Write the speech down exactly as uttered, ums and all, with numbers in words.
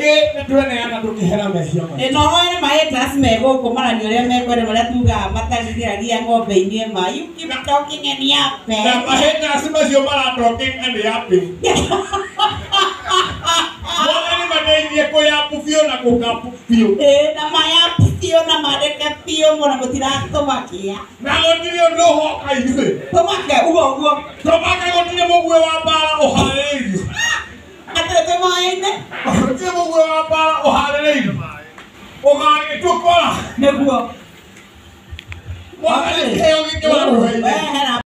Ege tuene ana tukihera mehia. E no ene mai class me go ko mara ni ore me ko re mara tuga matangiragia ng'ombe ini ma you keep talking and yapping. Na mahena asema sio mara talking and yapping. Mwana madeni yako yapu fio na kukapu fio. Eh na maya fio na madeka fio mwana mutirato makia. Na ndio roho kaiwe. Tomaka ugo ugo. Tomaka ngotire mogwe wa bara oharerio. Atrete maine. Ngotire mogwe wa bara oharerio. Ogage tukora. Neguo. Mwana leo ngike wa roho.